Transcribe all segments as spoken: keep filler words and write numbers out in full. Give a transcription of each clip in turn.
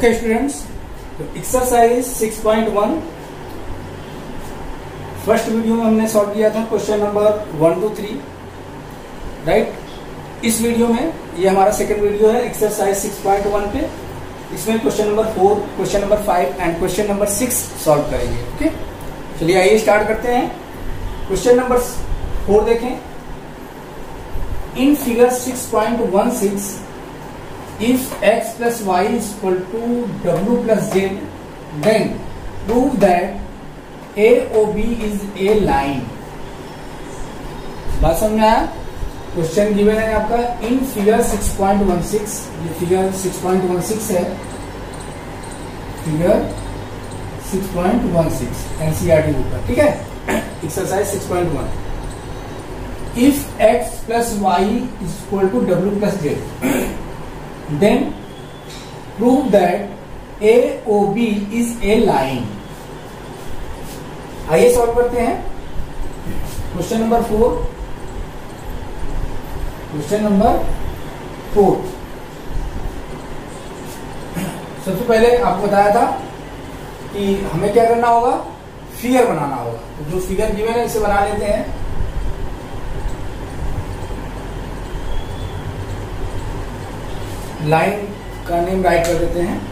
Okay students, तो exercise six point one first video में हमने सॉल्व किया था question number one two three, right. इस वीडियो में ये हमारा सेकंड वीडियो है एक्सरसाइज सिक्स पॉइंट वन पे। इसमें question number four, question number five and question number six solve करेंगे। ओके, चलिए आइए स्टार्ट करते हैं। क्वेश्चन नंबर फोर देखें। In figure six point one six if x plus y is equal to w plus z, then prove that A O B is a line। बात समझ में आया? क्वेश्चन गिवन है आपका in figure six point one six, ये figure six point one six है, figure six point one six NCERT book का, ठीक है। Exercise six point one, if x plus y is equal to w plus z, then prove that A O B is a line। आइए solve करते हैं। Question number four, question number four सबसे पहले आपको बताया था कि हमें क्या करना होगा, फिगर बनाना होगा। तो जो फिगर गिवन है इसे बना लेते हैं। लाइन का नेम राइट कर देते हैं।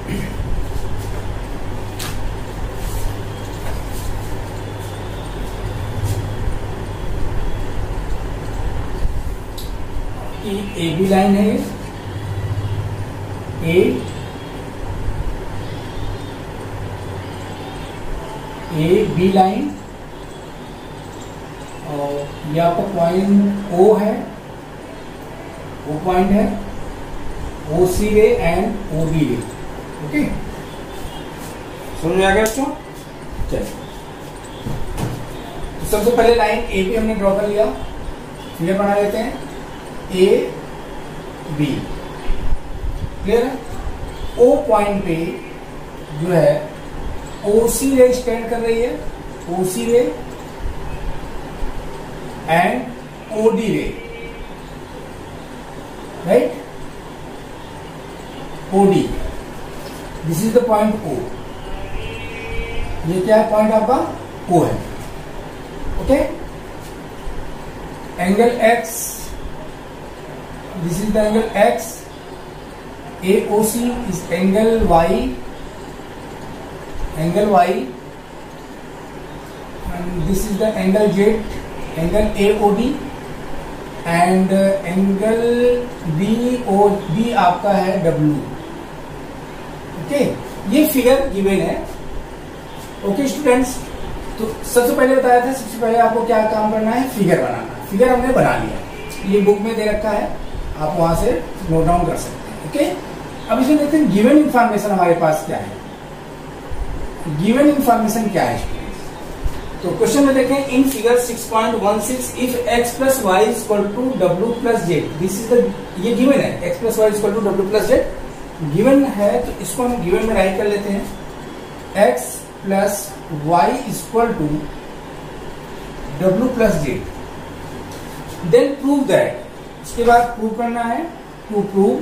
ए बी लाइन है, ए ए बी लाइन, और ये आपका पॉइंट ओ है, ओ पॉइंट है, O C ray and O B ray। Okay, समझ में आ गया बच्चों? चलिए, तो सबसे पहले लाइन ए बी हमने ड्रॉ कर लिया, फिगर बना लेते हैं। ए बी क्लियर है। ओ पॉइंट पे जो है O C ray स्टैंड कर रही है, O C ray and O D ray, right. O D, this is the point O। ये क्या है? पॉइंट आपका O है। Okay, angle X, this is the angle X। A O C is angle Y, angle Y, and this is the angle Z, angle A O D, and angle B O D आपका है W। Okay, ये figure given है। Okay students, तो सबसे पहले बताया था, सबसे पहले आपको क्या काम करना है, फिगर बनाना। फिगर हमने बना लिया, ये बुक में दे रखा है, आप वहां से नोट डाउन कर सकते हैं। ओके, अब इसमें देखते हैं गिवन इंफॉर्मेशन हमारे पास क्या है। गिवन इंफॉर्मेशन क्या है स्टूडेंट्स? तो क्वेश्चन में देखें, in figure six point one six if x plus Y is equal to w plus Z, this is the, ये गिवन है, x plus Y is equal to w plus Z given है। तो इसको हम given में right कर लेते हैं। x plus Y equal to W plus Z, then prove that, इसके बाद प्रूव करना है, to prove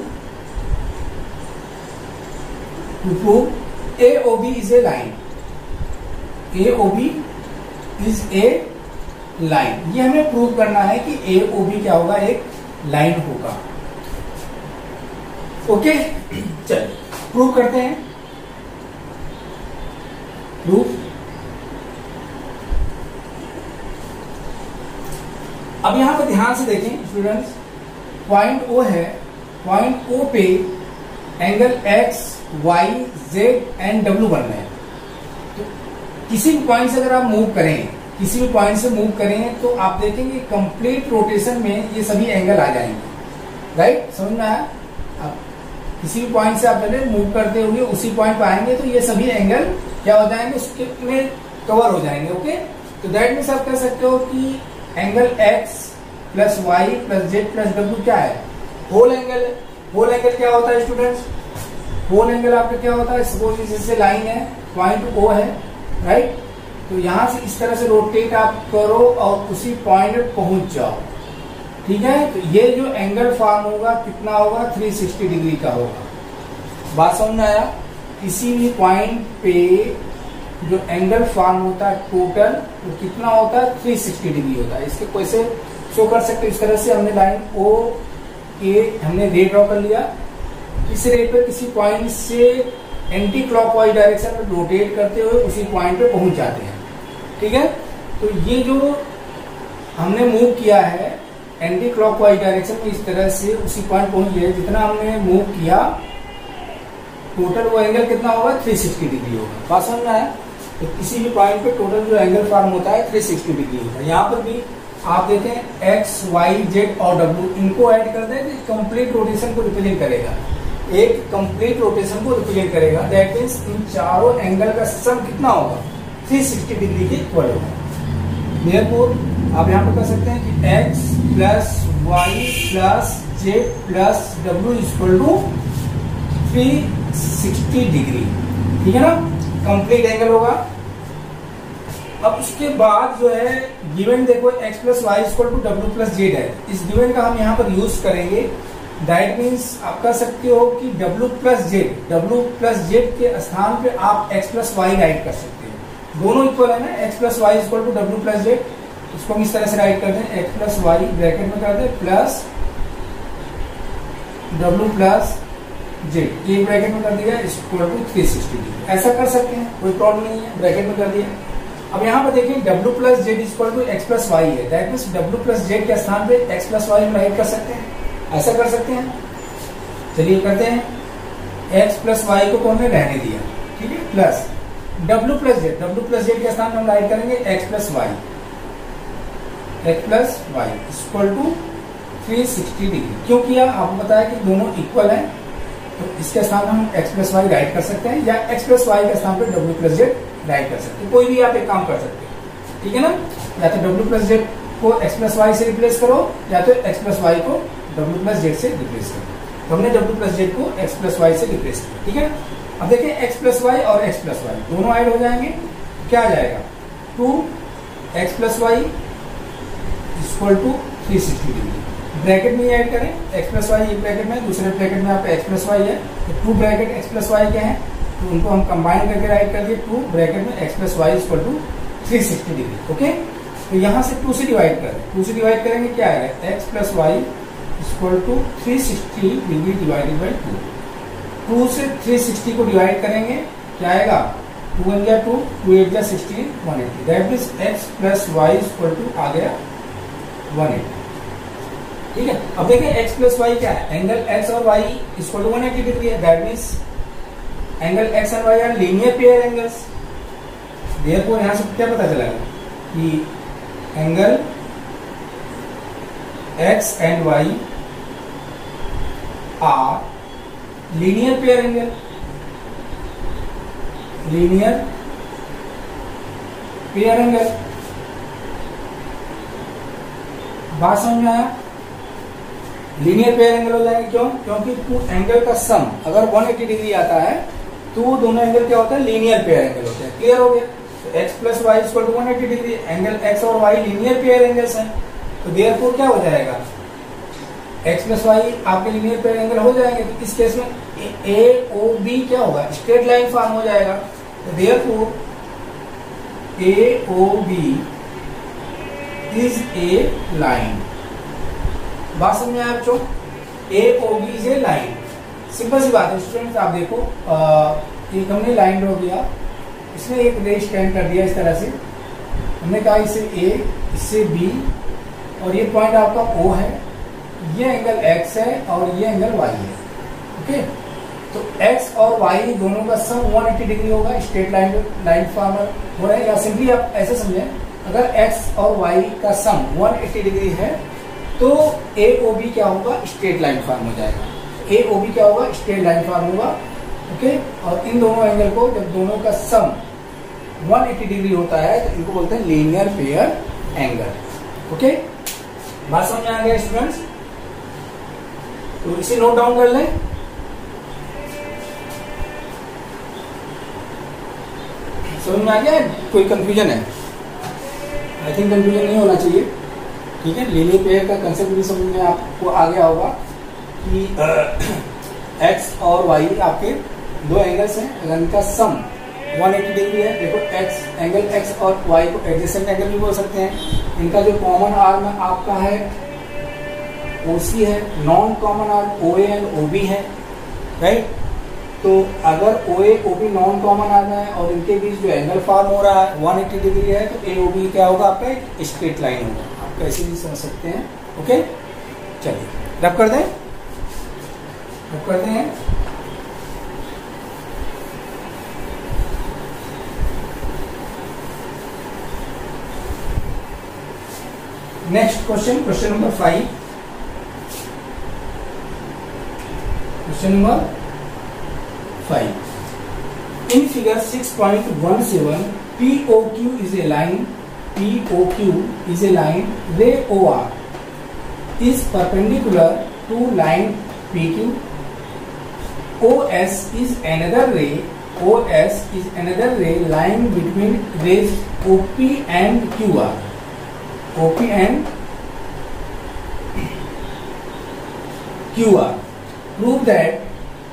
to prove A O B is a line, A O B is a line. ये हमें प्रूव करना है कि ए ओ बी क्या होगा, एक लाइन होगा। ओके, चलिए प्रूव करते हैं। प्रूफ, अब यहां पर ध्यान से देखें स्टूडेंट्स, पॉइंट O है, पॉइंट O पे angle X, Y, Z and W बन रहे हैं। तो किसी भी पॉइंट से अगर आप मूव करें, किसी भी पॉइंट से मूव करें तो आप देखेंगे कंप्लीट रोटेशन में ये सभी एंगल आ जाएंगे, राइट। समझ में आया? आप किसी भी पॉइंट से आप पहले मूव करते हुए उसी पॉइंट पर आएंगे तो ये सभी एंगल क्या हो जाएंगे, उसके में कवर हो जाएंगे। ओके, तो दैट मीन्स आप कह सकते हो कि angle X plus Y plus Z plus W क्या है, होल एंगल। होल एंगल क्या होता है स्टूडेंट्स? होल एंगल आपका क्या होता है, सपोज जैसे लाइन है, पॉइंट O है, राइट। तो यहां से इस तरह से रोटेट आप करो और उसी पॉइंट पे पहुंच जाओ, ठीक है। तो ये जो एंगल फॉर्म होगा कितना होगा, तीन सौ साठ डिग्री का होगा। बात समझ में आया? किसी भी पॉइंट पे जो एंगल फॉर्म होता है टोटल वो कितना होता है थ्री सिक्सटी डिग्री होता है। इसके कैसे शो कर सकते हैं, इस तरह से हमने लाइन ओ ए हमने रे ड्रॉ कर लिया, इस रे पे किसी पॉइंट से एंटी क्लॉकवाइज डायरेक्शन में रोटेट करते हुए उसी पॉइंट पे पहुंच जाते हैं। ठीक है, तो ये जो हमने मूव किया है एंटी क्लॉकवाइज डायरेक्शन में इस तरह से उसी पॉइंट पहुंच गए, जितना हमने मूव किया टोटल वो एंगल कितना होगा थ्री सिक्सटी डिग्री होगा। बात समझ में आया? तो किसी भी पॉइंट पे टोटल जो एंगल फॉर्म होता है थ्री सिक्सटी डिग्री होता है। यहाँ पर भी आप देखें एक्स वाई जेड और डब्ल्यू इनको ऐड कर दें तो कंप्लीट रोटेशन को रिप्रेजेंट करेगा, एक कंप्लीट रोटेशन को रिप्रेजेंट करेगा। दैट मीन्स इन चारों एंगल का सम कितना होगा थ्री सिक्सटी डिग्री के इक्वल होगा। देयरफॉर आप यहाँ पर कर सकते हैं कि x plus Y plus Z plus W equal to three sixty degree. ठीक है ना, कंप्लीट एंगल होगा। अब उसके बाद जो है गिवन देखो x plus Y equal to W plus Z है, इस गिवन का हम यहाँ पर यूज करेंगे। दैट मीन्स आप कह सकते हो कि w plus Z W plus Z के स्थान पे आप x प्लस वाई राइट कर सकते हो। दोनों इक्वल है ना, x plus Y equal to W plus z, इसको हम इस तरह से राइट करते हैं x प्लस वाई ब्रैकेट में कर दे प्लस w प्लस जेड, ये ब्रैकेट में कर दिया equal to three sixty degree. ऐसा कर सकते हैं, कोई प्रॉब्लम नहीं है, ब्रैकेट में कर दिया। अब यहाँ पर देखिए w plus z equal to x plus y है, that means w plus Z के स्थान पे x प्लस वाई हम राइट कर सकते हैं, ऐसा कर सकते हैं। चलिए करते हैं, x प्लस वाई को तो हमने रहने दिया, ठीक है, plus w plus z, w plus Z के स्थान पे हम राइट करेंगे x plus y, x plus Y equal to three sixty degree. क्यों किया आपको बताया कि दोनों इक्वल है, तो इसके स्थान पर हम x प्लस वाई राइट कर सकते हैं, या x प्लस वाई के स्थान पर w प्लस जेड राइट कर सकते हैं। कोई भी आप एक काम कर सकते हैं, ठीक है ना, या तो w प्लस जेड को x प्लस वाई से रिप्लेस करो, या तो x प्लस वाई को w प्लस जेड से रिप्लेस करो। तो हमने w प्लस जेड को x प्लस वाई से रिप्लेस किया, ठीक है। अब देखिए x प्लस वाई और x प्लस वाई दोनों ऐड हो जाएंगे, क्या आ जाएगा two x plus Y equal to three sixty degree. Bracket में ऐड करें x प्लस वाई, एक ब्रैकेट में, दूसरे ब्रैकेट में आपका x प्लस वाई है, तो two bracket x plus y क्या है, तो उनको हम कंबाइन करके राइट कर दिए, टू ब्रैकेट में x plus Y equal to three sixty degree. Okay, तो यहाँ से टू से डिवाइड करें, टू से डिवाइड करेंगे क्या आएगा x plus Y equal to three sixty degree divided by two. Two से थ्री सिक्सटी को डिवाइड करेंगे क्या आएगा, टू वन जा टू, टू एट जा sixteen, one eighty. That means x plus Y equal to आ गया वन एट्टी। ठीक है, अब देखिए x प्लस वाई क्या है, एंगल x और y equal to one eighty degree है। That means angle x and y are linear pair angles. Therefore यहां से क्या पता चलेगा कि angle x and y are linear pair angle, linear pair angle. बात समझ में आया? लीनियर पेयर एंगल हो जाएंगे, क्यों? क्योंकि टू एंगल का सम अगर वन एट्टी डिग्री आता है तो दोनों एंगल क्या होता है, लीनियर पेयर एंगल होते हैं। क्लियर हो गया? तो x plus Y equal to one eighty degree, angle x और y लीनियर पेयर एंगल्स हैं, तो देयरफॉर क्या हो जाएगा, x प्लस वाई आपके लीनियर पेयर एंगल हो जाएंगे। तो इस केस में ए ओ बी क्या होगा, स्ट्रेट लाइन फॉर्म हो जाएगा। तो therefore A O B is a line. बात समझ में आया बच्चों? A O B is a line, simple सी बात है स्टूडेंट्स। आप देखो आ, एक हमने लाइन ड्रॉ किया, इसमें एक रे स्टैंड कर दिया इस तरह से, हमने कहा इसे ए, इससे बी, और ये पॉइंट आपका ओ है, ये एंगल x है और ये एंगल y है। ओके, तो x और y दोनों का सम वन एट्टी डिग्री होगा, स्ट्रेट लाइन लाइन फॉर्म हो रहा है। या सिंपली आप ऐसे समझें, अगर x और y का सम वन एट्टी डिग्री है तो ए ओ बी क्या होगा, स्ट्रेट लाइन फॉर्म हो जाएगा। ए ओ बी क्या होगा, स्ट्रेट लाइन फॉर्म होगा। ओके, और इन दोनों एंगल को जब दोनों का सम वन एट्टी डिग्री होता है तो इनको बोलते हैं लीनियर पेयर एंगल। ओके, बात समझ में आ गया स्टूडेंट्स? तो इसे नोट डाउन कर लें। समझ में आ गया? कोई कंफ्यूजन है? आई थिंक कंफ्यूजन नहीं होना चाहिए। ठीक है, लीनियर पेयर का कंसेप्ट भी समझ में आपको आ गया होगा कि एक्स और वाई आपके दो एंगल्स हैं, अगर इनका सम एक सौ अस्सी डिग्री है, देखो एक्स एंगल एक्स और वाई को एडजेसेंट एंगल भी बोल सकते हैं। इनका जो कॉमन आर्म आपका है ओसी है, non common arm OA and OB है, राइट। तो अगर ओए ओबी नॉन कॉमन आर्म है और इनके बीच जो एंगल फॉर्म हो रहा है एक सौ अस्सी डिग्री है, तो ए ओबी क्या होगा आपका, एक स्ट्रेट लाइन होगा। आप कैसे भी समझ सकते हैं। ओके, चलिए रब कर दें, रब करते हैं। Next question, question number five. Question number five. In figure six point one seven, P O Q is a line. P O Q is a line. Ray O R is perpendicular to line P Q. O S is another ray. O S is another ray lying between rays O P and Q R. O P and Q R. Prove that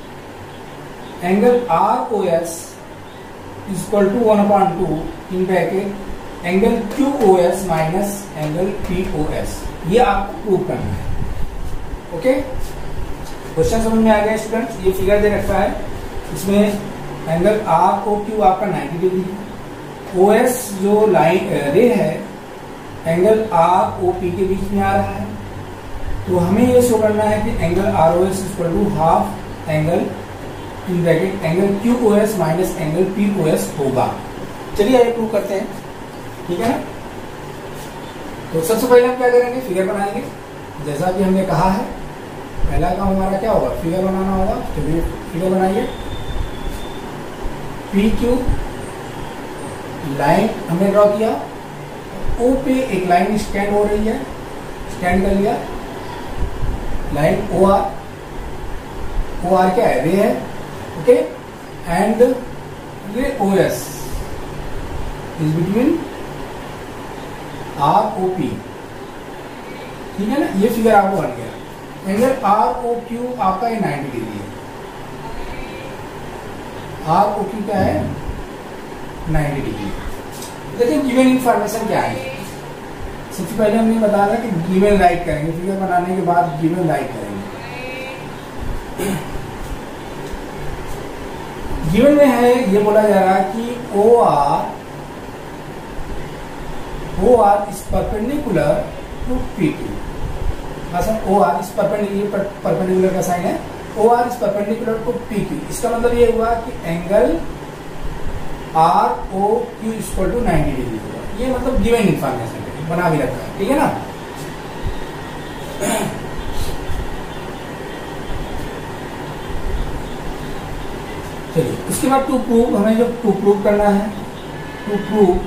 angle R O S is equal to one upon two in bracket angle Q O S minus angle P O S. ये आपको prove करना है। Okay, question समझ में आ गया students. ये figure दे रखा है, इसमें एंगल R O Q आपका नब्बे डिग्री है। O S जो लाइन रे है एंगल R O P के बीच में आ रहा है, तो हमें ये शो करना है कि angle R O S equal to half angle in bracket angle Q O S minus angle P O S होगा। चलिए ये प्रूव करते हैं, ठीक है ना। तो सबसे पहले हम क्या करेंगे, फिगर बनाएंगे। जैसा कि हमने कहा है, पहला काम हमारा क्या होगा, फिगर बनाना होगा। चलिए फिगर बनाइए। P Q लाइन हमने ड्रॉ किया, O पे एक लाइन स्टैंड हो रही है, स्टैंड कर लिया। Line O R, O R क्या है, रे है, okay. And ray O S is between R O P, ठीक है ना। ये फिगर आपको बन गया। एंगल R O Q आपका ये नब्बे डिग्री है। R O Q क्या है, नब्बे डिग्री। देखिए गिवन इंफॉर्मेशन क्या है। सबसे पहले हमने बताया कि गिवन राइट करेंगे, फिगर बनाने के बाद गिवन राइट करेंगे। गिवन में है, ये बोला जा रहा है कि O R O R is perpendicular to P Q। मतलब O R is perpendicular, perpendicular का साइन है। O R is perpendicular to P Q। इसका मतलब ये हुआ कि angle R O Q equal to नब्बे डिग्री होगा। ये मतलब गिवन इंफॉर्मेशन है, बना भी रखा है, ठीक है ना। चलिए उसके बाद टू प्रूव, हमें जो टू प्रूव करना है, to prove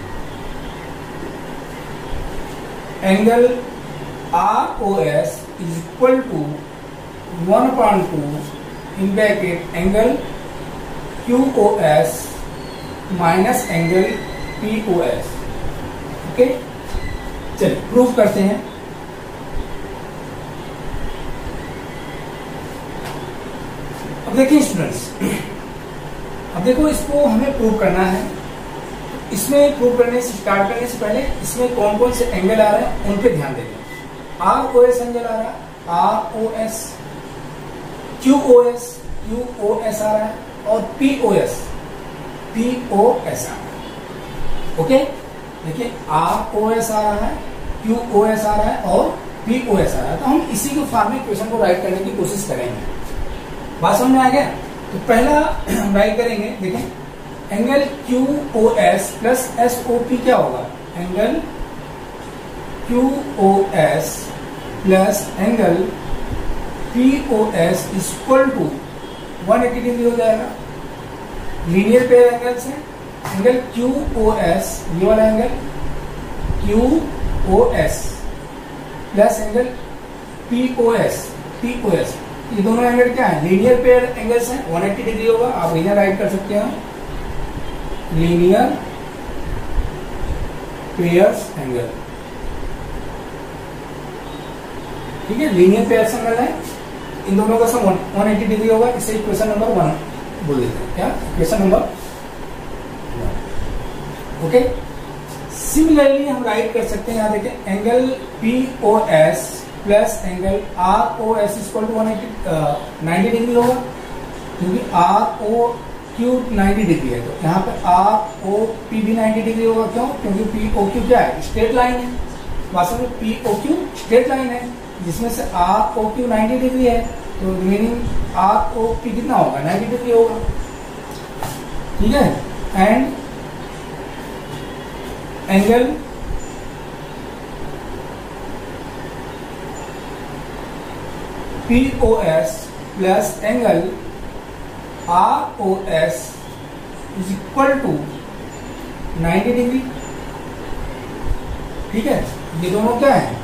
angle R O S is equal to one upon two in bracket angle Q O S minus angle P O S। Okay, चलिए प्रूव करते हैं। अब देखिए स्टूडेंट्स, अब देखो इसको हमें प्रूव करना है। इसमें प्रूव करने से स्टार्ट करने से पहले इसमें कौन कौन से एंगल आ रहे हैं उन पे ध्यान देंगे। R O S एंगल आ रहा है, R O S, Q O S, Q O S आ रहा है, और P O S, P O S आ रहा है। ओके, देखिए R O S आ रहा है, Q O S आ रहा है और P O S आ रहा है। तो हम इसी के फॉर्म में क्वेश्चन को राइट करने की कोशिश करेंगे। बात समझ में आ गया। तो पहला हम राइट करेंगे, देखें angle Q O S plus S O P क्या होगा, angle Q O S plus angle P O S equal to एक सौ अस्सी डिग्री हो जाएगा। लीनियर पेयर एंगल्स हैं। एंगल Q O S, ये वाला angle Q O S plus angle P O S, P O S, ये दोनों एंगल क्या है, लीनियर पेयर एंगल्स हैं। एक सौ अस्सी डिग्री होगा, आप इधर राइट कर सकते हैं, लीनियर पेयर्स एंगल, ठीक है। लीनियर पेयर्स एंगल है, इन दोनों का सम एक सौ अस्सी डिग्री होगा। इससे इक्वेशन नंबर वन बोल देते हैं क्या, इक्वेशन नंबर ओके। सिमिलरली हम राइट कर सकते हैं, यहाँ देखें angle P O S plus angle R O S equal to one eighty ninety degree होगा, क्योंकि R O Q ninety degree है, तो यहाँ पे आर ओ पी भी नाइन्टी डिग्री होगा। क्यों? क्योंकि पी ओ क्यू क्या है, स्ट्रेट लाइन है। वास्तव में P O Q straight line है, जिसमें से R O Q ninety degree है, तो रिमेनिंग आर ओ पी कितना होगा, नाइन्टी डिग्री होगा। ठीक है। And angle P O S plus angle R O S is equal to ninety degree. ठीक है, ये दोनों क्या है,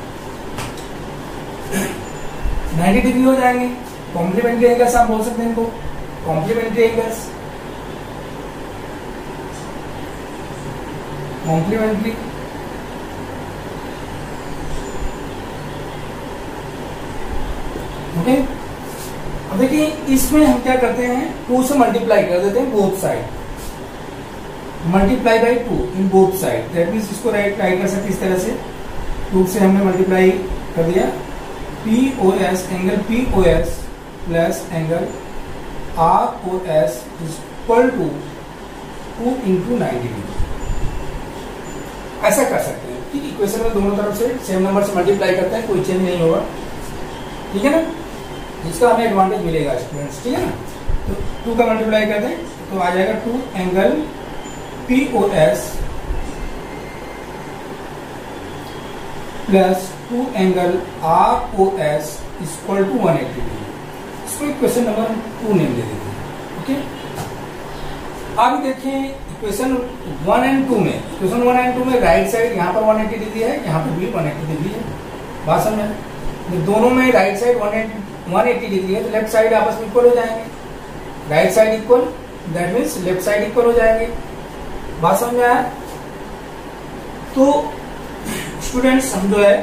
नाइन्टी डिग्री हो जाएंगे। कॉम्प्लीमेंट्री एंगल्स आप बोल सकते हैं इनको, कॉम्प्लीमेंट्री एंगल्स, कॉम्प्लीमेंट्री ओके। अब देखिए इसमें हम क्या करते हैं, टू से मल्टीप्लाई कर देते हैं both side, multiply by two in both side. That means इसको राइट राइट कर सकते इस तरह से, टू से हमने मल्टीप्लाई कर दिया, P O S angle P O S plus angle R O S is equal to two into ninety degree. ऐसा कर सकते हैं। ठीक, इक्वेशन में दोनों तरफ से सेम नंबर से मल्टीप्लाई करते हैं, कोई चेंज नहीं होगा। ठीक है ना, जिसका हमें एडवांटेज मिलेगा स्टूडेंट्स। ठीक है ना, तो टू का मल्टीप्लाई करते हैं तो आ जाएगा two angle P O S plus two angle R O S equal to one eighty degree. इसको इक्वेशन नंबर टू नेम दे देते हैं। ओके, अब देखें इक्वेशन वन एंड टू में, इक्वेशन वन एंड टू में राइट साइड यहाँ पर वन एट्टी डिग्री है, यहाँ पर भी वन एट्टी डिग्री है। बात समझ, दोनों में right side one eighty degree है, तो लेफ्ट साइड आपस में इक्वल हो जाएंगे। Right side equal, that means left side equal हो जाएंगे। बात समझ में आया? तो स्टूडेंट्स हम जो है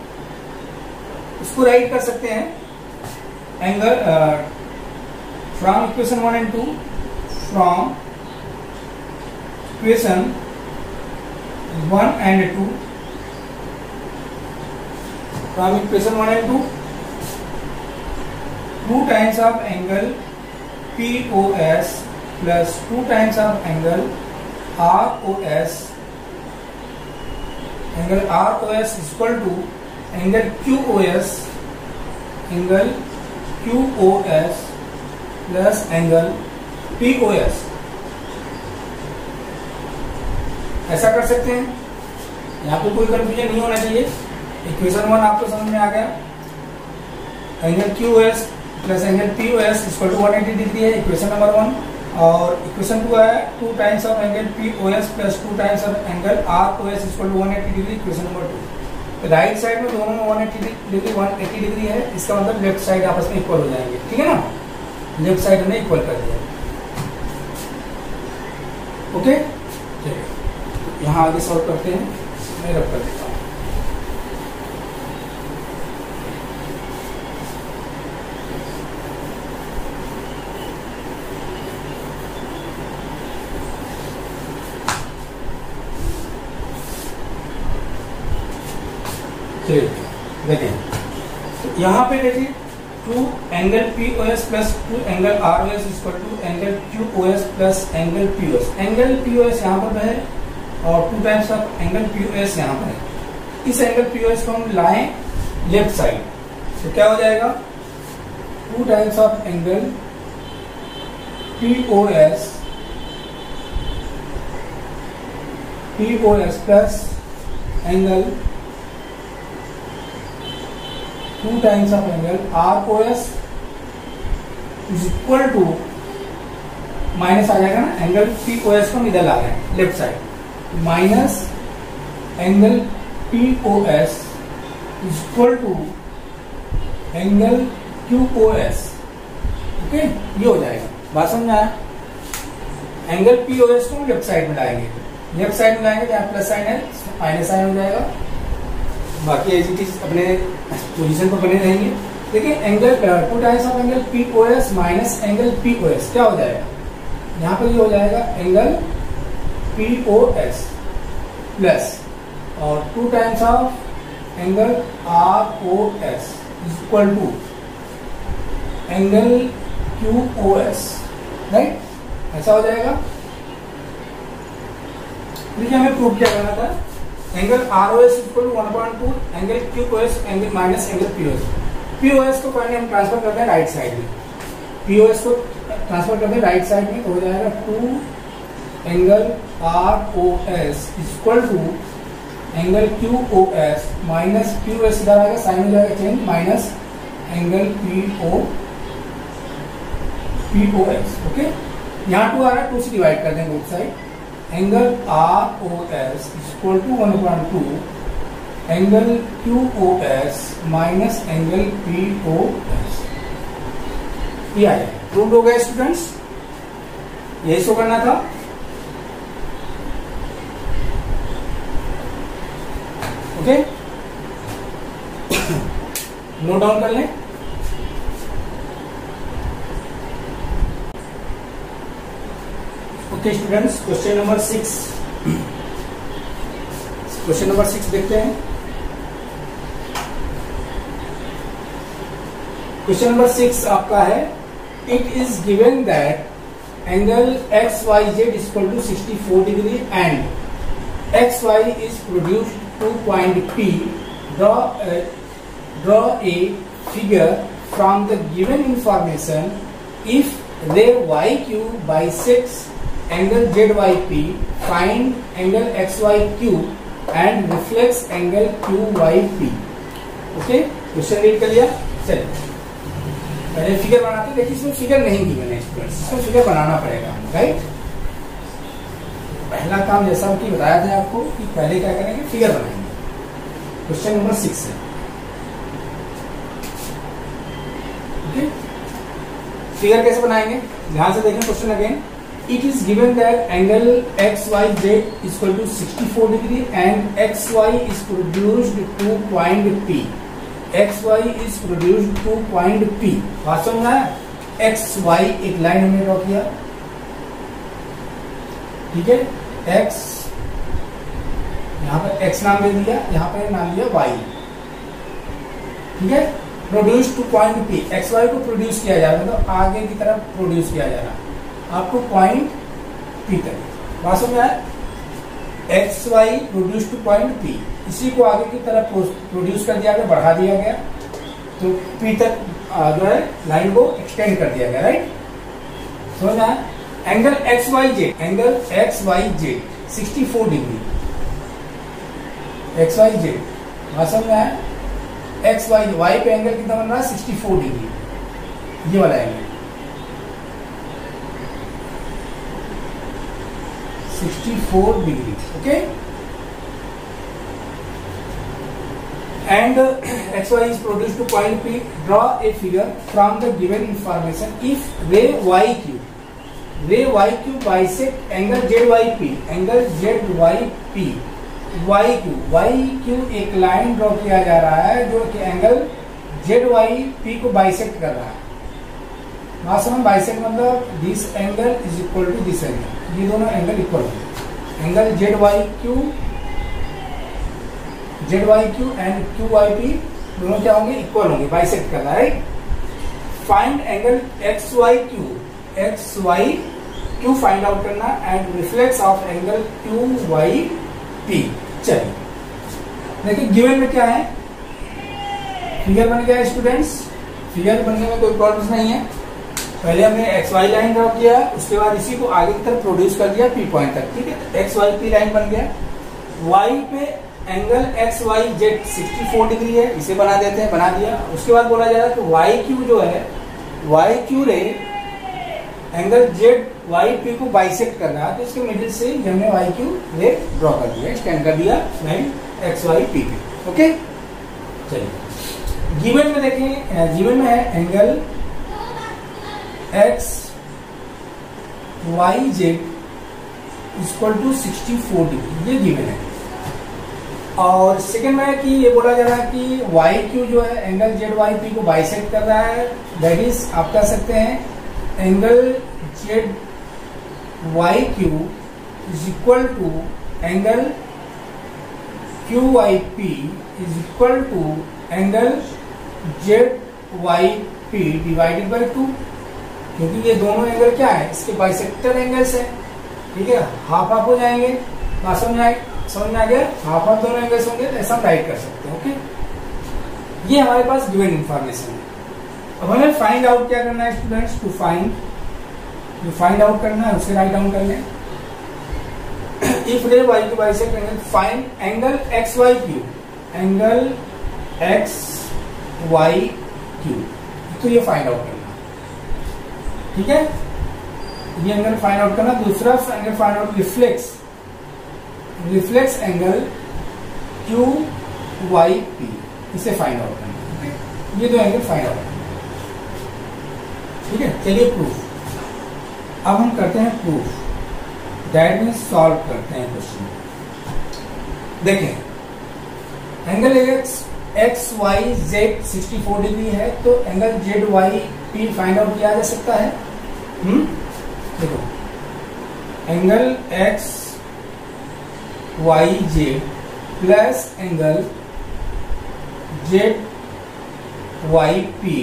इसको राइट कर सकते हैं, angle from equation one and two, from equation one and two, from equation one and two, two times of angle P O S plus two times of angle R O S, angle R O S equal to angle Q O S, angle Q O S plus angle P O S. ऐसा कर सकते हैं, यहाँ पे कोई confusion नहीं होना चाहिए। इक्वेशन वन आपको समझ में आ गया, angle Q O S plus angle P O S equal to one eighty degree है इक्वेशन नंबर वन, और इक्वेशन टू है two times of angle P O S plus two times of angle R O S equal to one eighty degree equation number two. Right side में दोनों में one eighty degree one eighty degree है, इसका मतलब left side आपस में equal हो जाएंगे। ठीक है ना, लेफ्ट साइड हमने इक्वल कर दिया। ओके, ठीक है, यहाँ आगे सॉल्व करते हैं, मैं रब कर देता हूँ। देखें तो यहाँ पे देखिए two angle P O S plus two angle R O S equal to angle Q O S plus angle P O S. Angle P O S यहाँ पर है और two times of angle P O S यहाँ पर है। इस angle P O S को हम लाएं लेफ्ट साइड, तो क्या हो जाएगा, two times of angle P O S P O S plus angle two times of angle R O S is equal to, minus आ जाएगा ना, एंगल पी ओ एस को हम इधर ला रहे हैं left side, minus angle P O S is equal to angle Q O S. Okay, ये हो जाएगा। बात समझ में आया? एंगल पी ओ एस को हम लेफ्ट साइड में लाएंगे, लेफ्ट साइड में लाएंगे, जहाँ प्लस साइन है माइनस साइन हो जाएगा, बाकी एज इट इज अपने पोजीशन पर बने रहेंगे। देखिए angle two times of angle P O S minus angle P O S क्या हो जाएगा, यहाँ पर ये हो जाएगा angle P O S plus और two times of angle R O S equal to angle Q O S, right, ऐसा हो जाएगा। देखिए हमें प्रूव क्या करना था, angle R O S equal to one point two angle Q O S angle minus angle P O S. P O S को पहले हम ट्रांसफर करते हैं राइट साइड में, पी ओ एस को ट्रांसफर करते हैं राइट साइड में, तो हो जाएगा two angle R O S equal to angle Q O S minus Q S इधर आएगा, साइन हो जाएगा change, minus angle P O P O S. Okay, यहाँ टू आ रहा है, टू से डिवाइड कर देंगे both side, angle R O S equal to one point two angle Q O S minus angle P O S. ये आया, prove हो गया स्टूडेंट्स, यही शो करना था। ओके, नोट डाउन कर लें। Okay students, question number six, question number six देखते हैं। क्वेश्चन नंबर सिक्स आपका है, it is given that angle X Y Z equal to sixty four degree and X Y is produced to point P, draw draw a figure from the given information if ray Y Q bisects angle Z Y P, find angle X Y Q and reflex angle Q Y P. Okay, question read कर लिया। चलिए पहले figure बनाते हैं, देखिए इसमें figure नहीं दी मैंने स्टूडेंट्स, इसमें फिगर बनाना पड़ेगा, राइट। पहला काम जैसा कि बताया था आपको कि पहले क्या करेंगे, फिगर बनाएंगे। क्वेश्चन नंबर सिक्स है, ओके, फिगर कैसे बनाएंगे, ध्यान से देखें question again. It is given that angle X Y Z is equal to sixty-four degree and X Y is produced to point P. X Y is produced to point P. बात समझ आया? X Y एक line हमने draw किया, ठीक है। X यहाँ पर X नाम दे दिया, यहाँ पर नाम दिया Y, ठीक है। Produce to point P, X Y को प्रोड्यूस किया जा रहा है, मतलब आगे की तरफ प्रोड्यूस किया जा रहा है आपको पॉइंट पी तक। बात समझ आया? X Y produce to point P, इसी को आगे की तरफ प्रोड्यूस कर दिया गया, बढ़ा दिया गया, तो पी तक जो है लाइन को एक्सटेंड कर दिया गया, राइट। समझ आया? Angle X Y Z, angle X Y Z sixty four degree, X Y Z, बात समझ आया? एक्स वाई वाई पे एंगल कितना बन रहा है, सिक्सटी फोर डिग्री, ये वाला angle sixty four degree, okay. And X Y is produced to point P, draw a figure from the given information if ray Y Q, ray Y Q bisect angle Z Y P, angle Z Y P, Y Q, Y Q एक line draw किया जा रहा है जो कि angle Z Y P को bisect कर रहा है। मासूम बाइसेक्ट मतलब this angle is equal to this angle, ये दोनों एंगल इक्वल होंगे। Angle Z Y Q, Z Y Q and Q Y P दोनों क्या होंगे, इक्वल होंगे, बाइसेक्ट करना है, right. Find angle X Y Q, X Y Q find out करना and reflex of angle Q Y P. चलिए देखिए given में क्या है, फिगर बन गया स्टूडेंट्स, फिगर बनने में कोई प्रॉब्लम नहीं है। पहले हमने एक्स वाई लाइन ड्रॉ किया, उसके बाद इसी को आगे की तरफ प्रोड्यूस कर दिया पी पॉइंट तक, ठीक है। तो एक्स वाई पी लाइन बन गया। वाई पे angle X Y Z sixty four degree है, इसे बना देते हैं, बना दिया। उसके बाद बोला जा रहा है कि वाई क्यू जो है, Y Q ray angle Z Y P को बाइसेक्ट करना है, तो इसके मिडिल से हमने वाई क्यू रे ड्रॉ कर दिया, एक्सटेंड कर दिया लाइन एक्स वाई पी पे, ओके। चलिए गिवन में देखें, गिवन में है angle X Y Z equal to sixty four degree, ये गिवन है। और सेकेंड में है कि ये बोला जा रहा है कि वाई क्यू जो है एंगल जेड वाई पी को बाइसेक्ट कर रहा है, दैट इज आप कह सकते हैं angle Z Y Q is equal to angle Q Y P is equal to angle Z Y P divided by two, क्योंकि ये दोनों एंगल क्या है, इसके बाइसेक्टर एंगल्स है, ठीक है, हाफ हाफ हो जाएंगे, बात समझ में समझ में आ गया, हाफ हाफ दोनों एंगल्स होंगे, तो ऐसा राइट कर सकते हैं। ओके, ये हमारे पास गिवन इंफॉर्मेशन है। अब हमें फाइंड आउट क्या करना है स्टूडेंट्स, टू फाइंड, जो फाइंड आउट करना है उसे राइट डाउन कर लें। If ray Y Q bisect angle, find angle X Y Q, angle X Y Q, तो ये फाइंड आउट करना, ठीक है, ये एंगल फाइंड आउट करना। दूसरा angle find out reflex, reflex angle Q Y P, इसे फाइंड आउट करना, ठीक है, ये दो एंगल फाइंड आउट करना, ठीक है। चलिए प्रूफ, अब हम करते हैं प्रूफ, दैट मीन्स सॉल्व करते हैं क्वेश्चन। देखें angle X X Y Z sixty four degree है, तो angle Z Y P find out किया जा सकता है। हम्म देखो angle X Y Z plus angle Z Y P,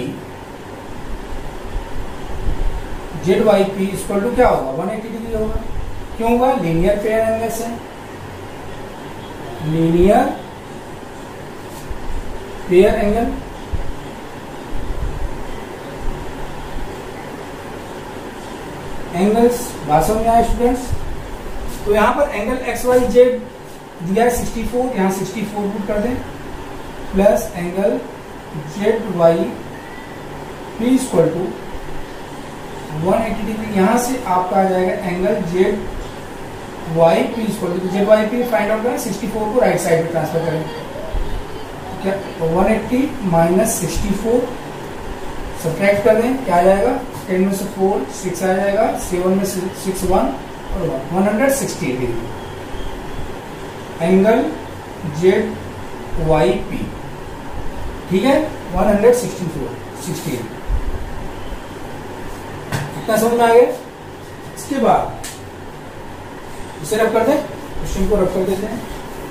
Z Y P equal to क्या होगा, वन एटी डिग्री होगा। क्यों होगा, लीनियर पेयर एंगल्स है, लीनियर पेयर एंगल, एंगल्स बात समझ में आया स्टूडेंट्स। तो यहां पर एंगल एक्स वाई जेड दिया है सिक्सटी फोर, यहां सिक्सटी फोर पुट कर दें, plus angle Z Y P equal to one eighty degree, यहां से आपका आ जाएगा angle Z Y P equal to, Z Y P find out करें, सिक्सटी फोर को राइट साइड में ट्रांसफर करें, क्या one eighty minus sixty four subtract कर दें, क्या आ जाएगा, टेन में से फोर सिक्स आ जाएगा, सेवन में सिक्स वन और one, one hundred sixty degree angle Z Y P, ठीक है, one hundred sixty four sixty, इतना समझ में आ गया। इसके बाद इसे रब कर दें, क्वेश्चन को रब कर देते हैं।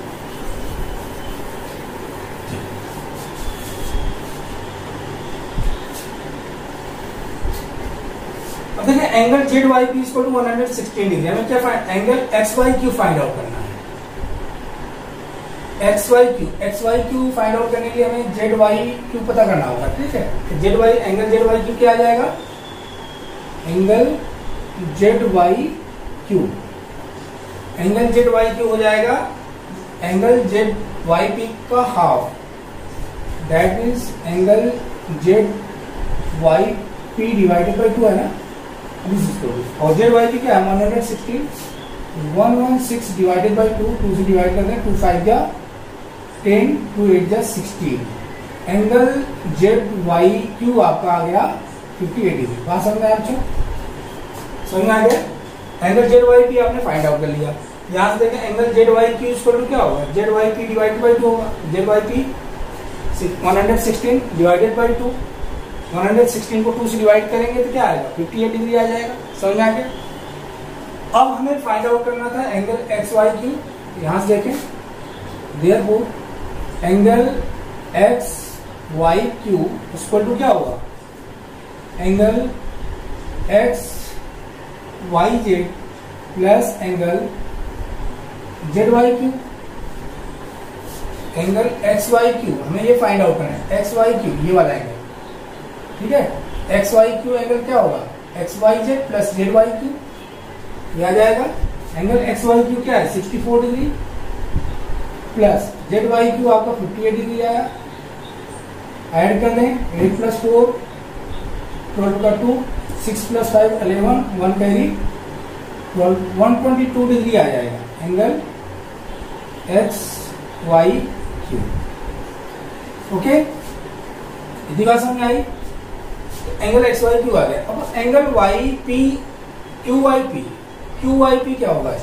अब देखिए angle Z Y P equal to one hundred sixteen degree, हमें क्या find, angle X Y Q find out करना है, X Y Q, X Y Q find out करने के लिए हमें जेड वाई क्यू पता करना होगा, ठीक है। Z Y angle Z Y Q क्या आ जाएगा, angle Z Y Q, angle Z Y Q हो जाएगा एंगल जेड वाई पी का half, that means angle Z Y P divided by two है ना, और जेड वाई पी क्या है, one hundred sixteen, one one six divided by two, two से divide कर दें, टू फाइव जा टेन, टू एट जा sixteen, angle Z Y Q आपका आ गया फिफ्टी एट डिग्री। बात समझ में आया बच्चों, समझ में आ गया। एंगल जेड वाई पी आपने फाइंड आउट कर लिया, यहां से देखें angle Z Y Q equal to क्या होगा, Z Y P divided by two होगा, Z Y P one hundred sixteen divided by two, one hundred sixteen को टू से डिवाइड करेंगे तो क्या आएगा, फिफ्टी एट डिग्री आ जाएगा, समझ में आ गया। अब हमें फाइंड आउट करना था एंगल एक्स वाई क्यू, यहां से देखें therefore angle X Y Q equal to क्या होगा, angle X Y Z plus angle Z Y Q, angle X Y Q हमें ये फाइंड आउट करना है, एक्स वाई क्यू ये वाला एंगल, ठीक है, एक्स वाई क्यू एंगल क्या होगा, X Y Z plus Z Y Q, ये आ जाएगा एंगल एक्स वाई क्यू क्या है sixty four degree plus Z Y Q आपका फिफ्टी एट डिग्री आया, ऐड कर दें एट प्लस फोर ट्वेल्व का two, six plus five eleven, one carry twelve, one twenty two degree आ जाएगा angle X Y Q. Okay, इतनी बात समझ में आई, एंगल एक्स वाई क्यू आ गया। अब angle Y P Q Y P, Q Y P क्या होगा,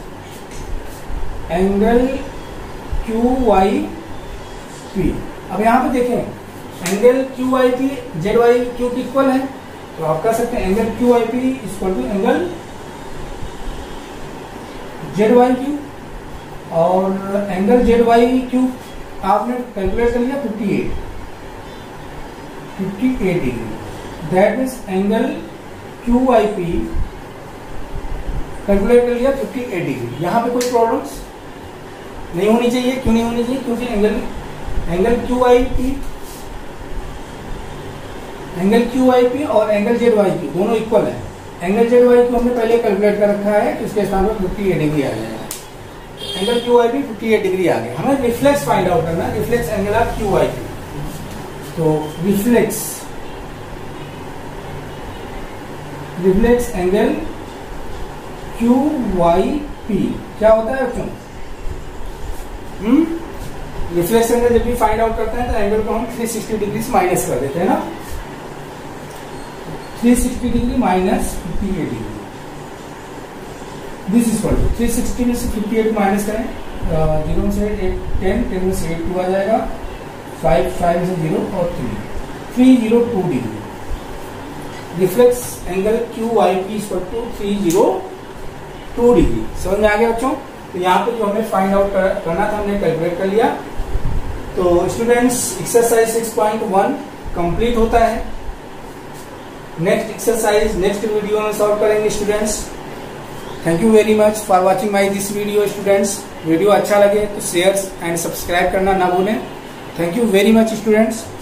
एंगल क्यू वाई पी। अब यहां पे देखें angle Q Y P Z Y Q की इक्वल है, तो आप कह सकते हैं angle Q Y P equal to angle Z Y Q, और एंगल जेड वाई क्यू आपने कैलकुलेट कर लिया fifty eight fifty eight degree, that is angle Q I P calculate कर लिया फिफ्टी एट डिग्री। यहाँ पे कोई प्रॉब्लम्स नहीं होनी चाहिए। क्यों नहीं होनी चाहिए? क्योंकि angle angle Q I P angle Q I P और एंगल जेड वाई पी दोनों इक्वल है। एंगल जेड वाई पी हमने पहले कैलकुलेट कर रखा है, तो इसके स्थान पर फिफ्टी एट डिग्री आ जाएगा। Angle Q I P fifty eight degree आ गया। हमें रिफ्लेक्स फाइंड आउट करना है, reflex angle of Q I P. तो reflex reflex angle Q Y P क्या होता है बच्चों? हम्म रिफ्लेक्स एंगल जब भी फाइंड आउट करते हैं तो एंगल को हम थ्री सिक्सटी डिग्री से माइनस कर देते हैं ना, three sixty degree minus fifty eight degree, this is equal to three sixty में से फिफ्टी एट माइनस करें, जीरो से एट टेन, टेन में से एट टू आ जाएगा, फाइव फाइव से जीरो और three three zero two degree. Reflex angle Q I P equal to three zero two degree. समझ में आ गया बच्चों? तो यहाँ पे जो हमें फाइंड आउट करना था हमने कैलकुलेट कर लिया। तो students exercise six point one complete होता है। नेक्स्ट एक्सरसाइज नेक्स्ट वीडियो में सॉल्व करेंगे students. Thank you very much for watching my this video students. Video अच्छा लगे तो शेयर एंड सब्सक्राइब करना ना भूलें। Thank you very much students.